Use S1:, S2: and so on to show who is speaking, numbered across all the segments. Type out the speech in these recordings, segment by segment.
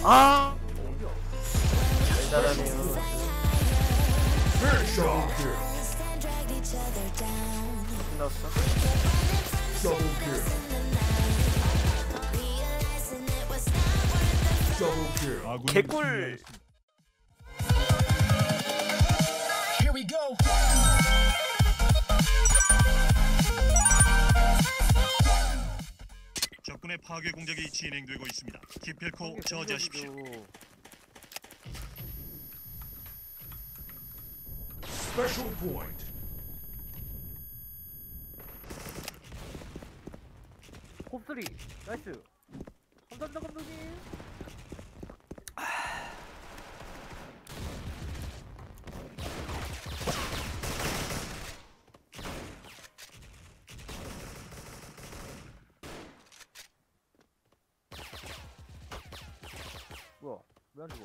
S1: 아
S2: 어디야?
S1: 잘하네요. 끝났어. 개꿀.
S3: Here we go.
S4: 적군의 파괴 공작이 진행되고 있습니다. 기필코 저지하십시오.
S5: Special point.
S2: 곱슬이 나이스. 감사합니다 감독님. 뭐야 왜 안 죽어?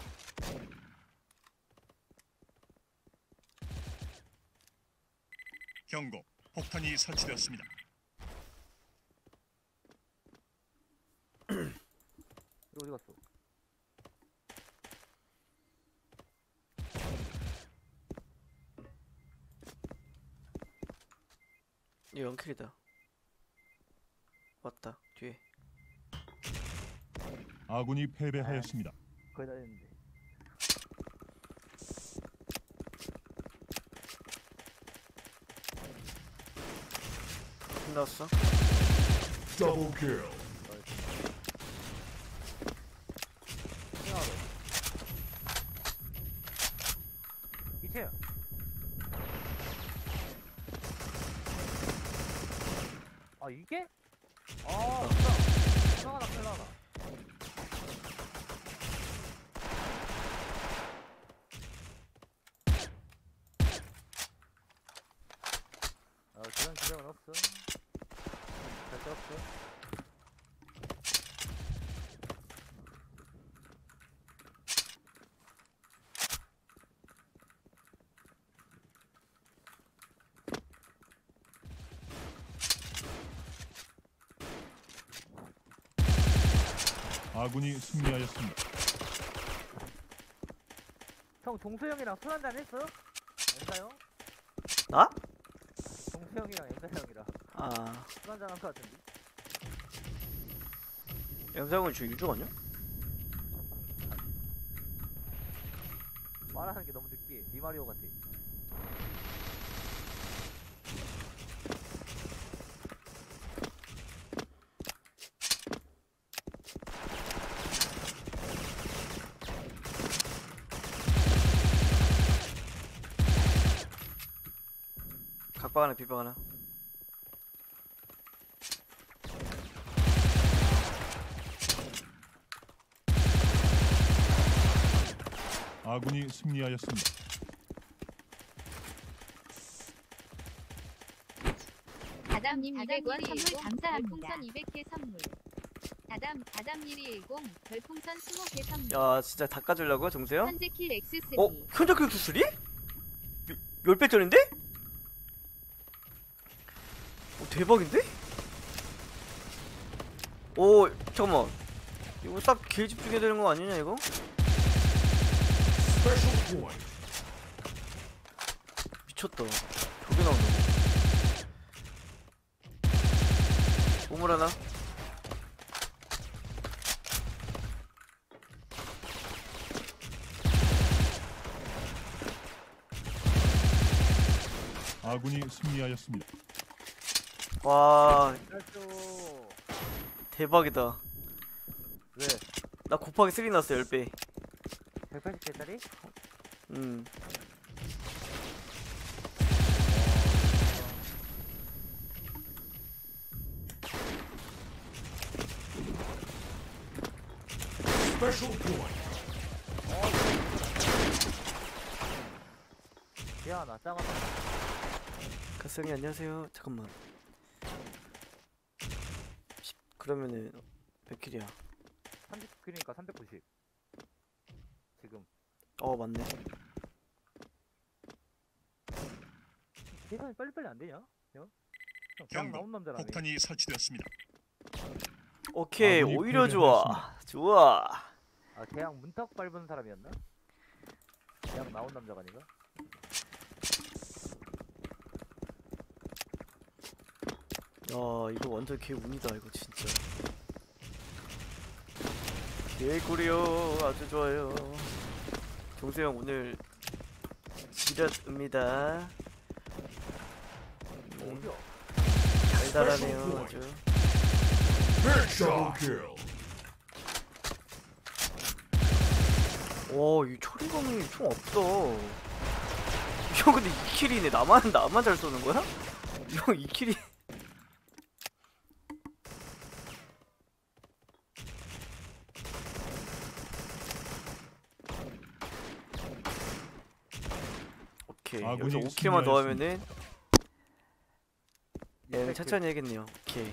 S4: 경고. 폭탄이 설치되었습니다.
S2: 이거 어디 갔어?
S1: 이거 영킬이다. 왔다 뒤에.
S4: 아군이 패배하였습니다.
S2: 거의 다 됐는데.
S1: 끝났어.
S5: Double kill.
S2: 이채야. 아 이게? 아 이상하다 펠라나. 아 그런 기량은 없어. 절대 없어.
S4: 아군이 승리하였습니다.
S2: 형 동수 형이랑 술 한잔 했어? 연사요?
S1: 나?
S2: 동수 형이랑 연사 형이랑
S1: 아
S2: 술 한잔 한 거 같은데?
S1: 영상은 저 유중 아니야?
S2: 말하는 게 너무 느끼해. 리마리오 같아.
S1: 각박 하나 비박 하나.
S4: 아군이 승리하였습니다.
S6: 다담님 200원 선물 감사합니다. 별풍선 200개 선물. 다담님이 10 별풍선 20개 선물.
S1: 야 진짜 닦아주려고 정세요?
S6: 현재킬 X3.
S1: 어? 현자 킬수 3? 10배 전인데? 대박인데? 오 잠깐만 이거 딱 길 집중해야 되는 거 아니냐 이거?
S5: Special point.
S1: 미쳤다. 저게 나온다고? 보물 하나.
S4: 아군이 승리하였습니다.
S1: 와
S2: 잘죠.
S1: 대박이다.
S2: 왜?
S1: 나 곱하기 3 났어 10배.
S2: 180개짜리?
S5: Special point.
S2: 야, 나 짱하다.
S1: 가성이 안녕하세요. 잠깐만. 그러면은 몇 킬이야?
S2: 30킬이니까 390. 지금.
S1: 어 맞네.
S2: 계산이 빨리빨리 안 되냐? 형? 그냥
S4: 경고.
S2: 나온 남자라며.
S4: 폭탄이 설치되었습니다.
S1: 오케이
S4: 아군이
S1: 오히려 좋아. 좋아.
S2: 아 계약 문턱 밟은 사람이었나? 계약 나온 남자가 아닌가?
S1: 야 이거 완전 개운이다 이거 진짜. 개꿀이요. 아주 좋아요. 종수형 오늘 지렸습니다.
S2: 어디야?
S1: 달달하네요 아주.
S5: Double kill.
S1: 와, 이 초리검이 총 없어. 형 근데 2킬이네. 나만 잘 쏘는 거야? 형 2킬이. 오케이.
S4: 아군이
S1: 여기서 5킬만 더
S4: 승리하였습니다.
S1: 하면은 얘는 천천히 해야겠네요. 오케이.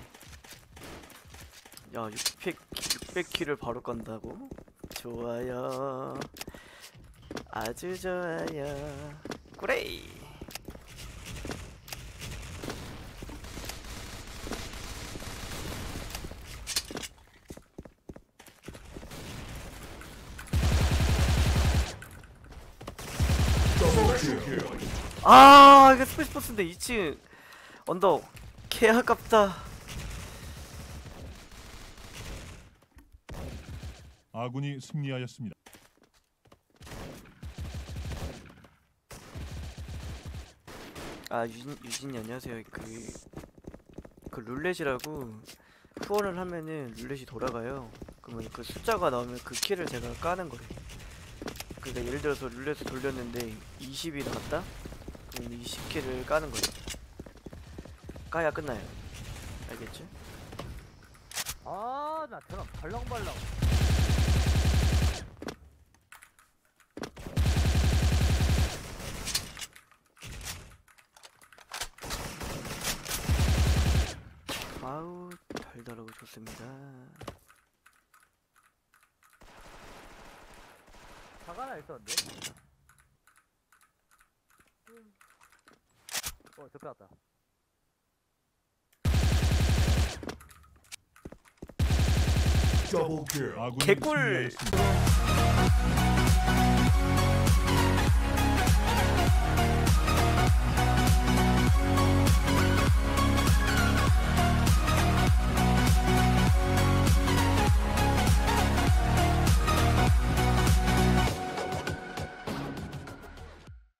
S1: 야, 600킬을 바로 간다고? 좋아요. 아주 좋아요. 그레이.
S5: Double kill.
S1: 아, 이게 스페이스버스인데 2층 언덕. 개 아깝다.
S4: 아군이 승리하였습니다.
S1: 아, 유진이 안녕하세요. 그 룰렛이라고 후원을 하면은 룰렛이 돌아가요. 그러면 그 숫자가 나오면 그 키를 제가 까는 거예요. 그러니까 예를 들어서 룰렛을 돌렸는데 20이 나왔다? 그럼 20키를 까는 거예요. 까야 끝나요. 알겠지?
S2: 아나 저런 발랑발랑.
S1: 아우 달달하고 좋습니다.
S2: 차가 하나 있었는데? 접혀왔다.
S5: Double kill.
S4: 아군이
S1: 개꿀!
S4: 승리하였습니다.